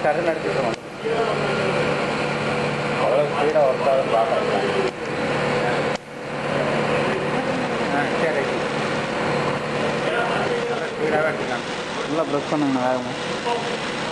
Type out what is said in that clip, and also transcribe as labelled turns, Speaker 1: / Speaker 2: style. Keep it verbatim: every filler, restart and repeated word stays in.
Speaker 1: Turn எடுத்துக்கிறோம். அவ்வளோ ஸ்பீடாக ஒர்க் ஆகுதுன்னு பார்க்குறேன். ஆ சரி, நல்லா ஸ்பீடாகவே எடுத்துக்கலாம். நல்லா ப்ரெஸ் பண்ணுங்க வேகமாக.